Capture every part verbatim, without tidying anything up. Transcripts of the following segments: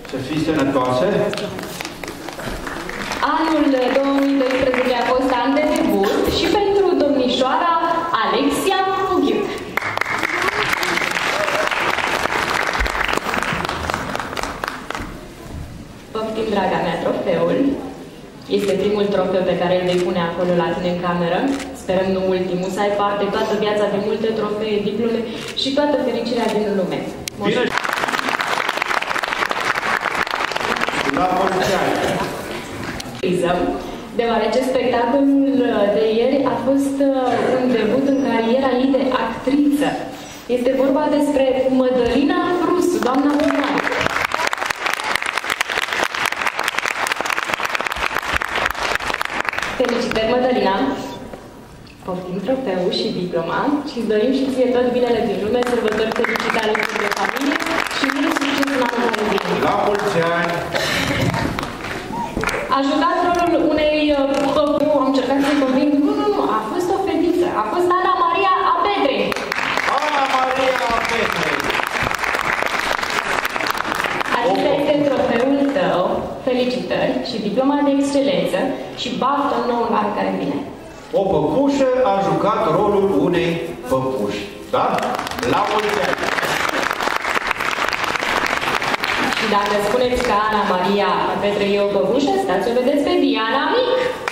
Să fii sănătoasă. Anul două mii doisprezece a fost an de debut și pentru domnișoara Alexia Fughiuc. Poftim, draga mea, trofeul. Este primul trofeu pe care îl vei pune acolo la tine în cameră. Sperăm nu ultimul, să ai parte toată viața de multe trofee, diplome și toată fericirea din lume. Bine! La mulți ani! Deoarece spectacolul de ieri a fost un debut în cariera ei de actriță. Este vorba despre Mădălina Rusu, doamna Bărbani. Felicitări, Mădălina! Poftim trofeul și diploma și îți dorim și ție tot binele din lume, sărbători fericite alături de familie și mult succes în anul care vine. La mulți ani! A jucat rolul unei păpău, am încercat să-i conving. Nu, nu, nu, a fost o fetiță. A fost Ana Maria Apedre. Ana Maria Apedre. Acesta este trofeul tău, felicitări și diploma de excelență și baftă nouă în anul care vine. O păpușă a jucat rolul unei păpuși. Da? La mulți ani! Și dacă spuneți că Ana Maria Apedre e o păpușă, stați să o vedeți pe Diana Mic.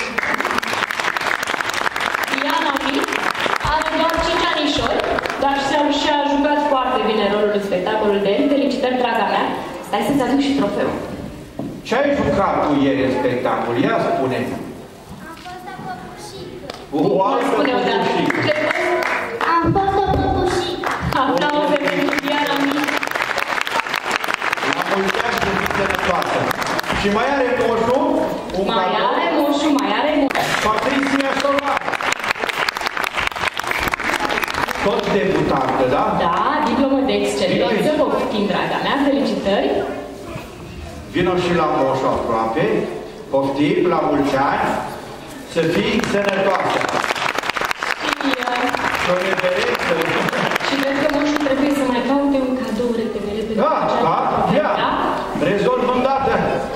Diana Mic are doar cinci anișori, dar și-a jucat foarte bine rolul în spectacolul de ieri. Felicitări, draga mea! Stai să-ți aduc și trofeul. Ce ai jucat tu ieri în spectacol? Ia spune! Am fost o păpușică. O altă păpușică. Am fost o păpușică. Aplauze pentru Diana Mic. La mulți ani să fii sănătoasă. Și mai are moșul? Mai are moșul, mai are moșul. Patricia Solar. Tot debutantă, da? Da, diplomă de excelență, poftim, draga mea, felicitări. Vino și la moșul aproape. Poftim, la mulți ani. Să fii sănătoasă. Și, uh, și o reverență. Și cred că moșul trebuie să mai caute un cadou repede, repede. Da, da, ia. Da? Rezolv îndată.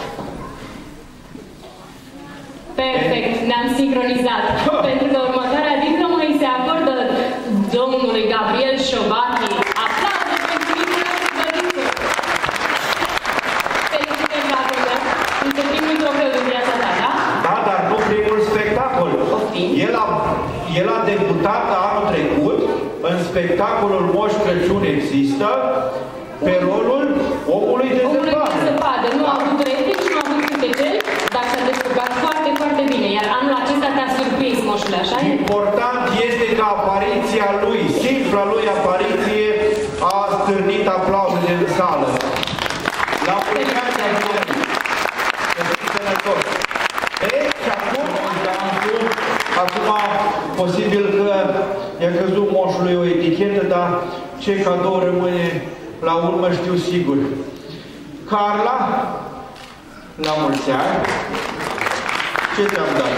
Perfect, ne-am sincronizat. Pentru că următoarea diplomă îi se acordă domnului Gabriel Șobachi. Aplauze pentru diplomul Băriță. Felicitări, dragul meu. Este primul trofeu din viața ta, da? Da, dar nu primul spectacol. El a, el a debutat anul trecut în spectacolul Moș Crăciun există pe rolul omului de Omului zăpadă. de zăpadă. Nu a avut replici, nu a avut cânteceli, dar s-a descurcat foarte, foarte bine. Iar anul acesta te-a surprins, moșule, așa e? Important este că apariția lui, simpla lui apariție, a stârnit aplauze din sală. La mulți ani, să fii sănătos. E, și acum, acum, posibil că i-a căzut moșului o etichetă, dar ce cadou rămâne la urmă știu sigur. Carla, la mulți ani. Ce te-am dat?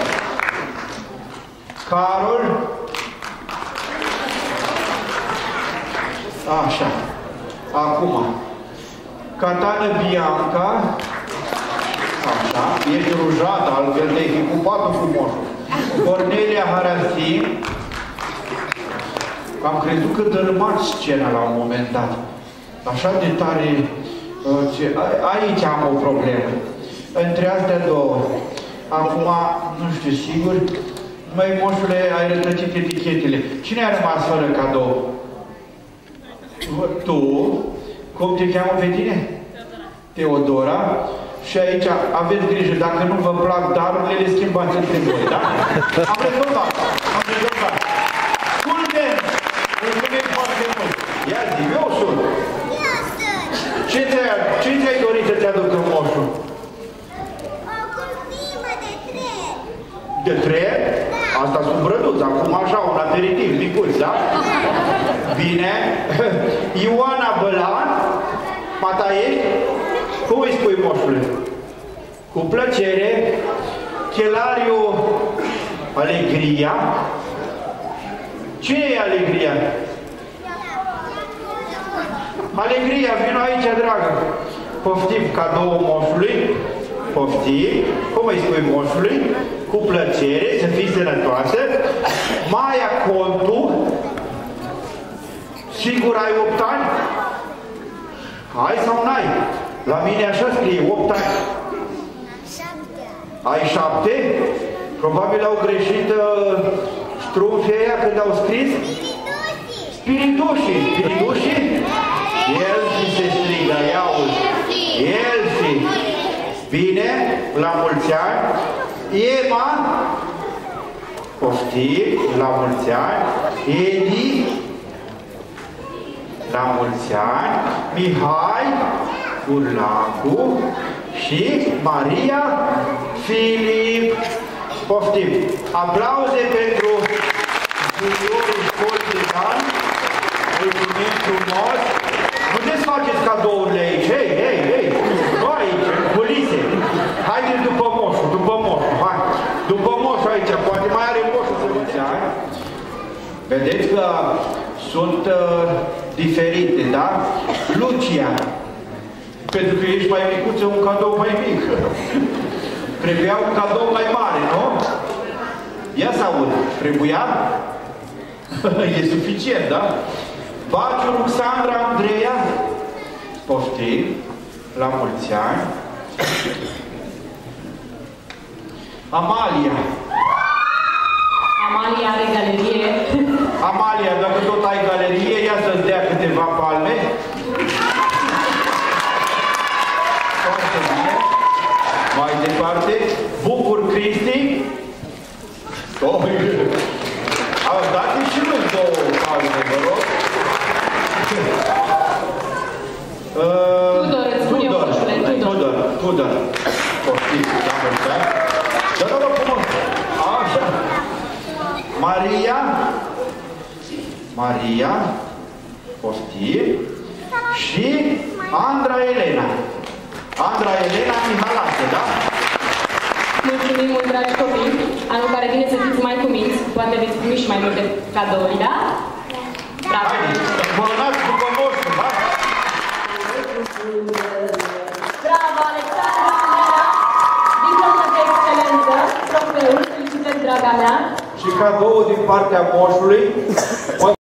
Carol. Așa. Acum. Catana Bianca. Așa. Ești rujată, altfel de fi cu patul frumosul. Cornelia Harasim. Am crezut că dărâmat scena la un moment dat. Așa de tare... Aici am o problemă. Între astea două. Acum, nu știu sigur, măi, moșule, ai rătăcit etichetele. Cine a rămas fără cadou? Tu? Cum te cheamă pe tine? Teodora. Și aici aveți grijă, dacă nu vă plac darurile, le schimbați între voi, da? Am rezolvat. Am rezolvat. Culmen! Mulțumim foarte mult. Ia zi, eu sunt. Ce ți-ai dorit să-ți aducă moșul? De tren? Da. Asta sunt brăduți, acum așa, un aperitiv, micuț, da? Bine. Ioana Bălan, mata ești? Cum îi spui, moșule? Cu plăcere. Chelariu Alegria. Cine e Alegria? Alegria, vino aici, dragă. Poftim cadoul moșului. Poftim. Cum îi spui moșului? Cu plăcere, să fii sănătoasă. Maia Contu. Sigur ai opt ani? Ai sau n-ai? La mine așa scrie, opt ani. Ai șapte? Probabil au greșit uh, strunfii aia când au scris? Spiritușii. Spiritușii? Elfi se strigă, ia uzi. Elfi. Bine, la mulți ani. Ema. Poftim, la mulți ani. Edi. La mulți ani. Mihai. Urlacu. Și Maria Filip. Poftim. Aplauze pentru juniorul școlii de ani. Mulțumim frumos. Puteți faceți cadourile aici. Hei, hei, hei. Nu aici, în culise. Haideți după moșul, după moșul. Hai. După moșul aici. Poate mai are moșul să mulți ani. Vedeți că sunt uh, diferite, da? Lucia. Pentru că ești mai micuță, un cadou mai mic. Trebuia un cadou mai mare, nu? Ia să aud. Trebuia? E suficient, da? Baciu, Ruxandra, Andreea. Poftim. La mulți ani. Amalia. Amalia are galerie. Amalia, dacă tot ai galerie, ia să-ți dea câteva palme. Foarte bine. Mai departe. Bucur Cristi. Dați-mi și lui două palme, vă rog. Tudor, îți spun eu, moșule, Tudor. Tudor, Tudor. Poftim, la mulți ani. Dar nu rog frumos. Așa. Maria. Maria. Poftim. Și Andra Elena. Andra Elena Mihalase, da? Mulțumim mult, dragi copii. Anul care vine să fiți mai cuminți. Poate veți primi și mai multe cadouri, da? Bravo! Haideți, îmbolonați după moșul, da? Bravo, Alexandra Andreea! Diplomă de excelență, trofeul, felicitări, draga mea! Și cadou din partea moșului.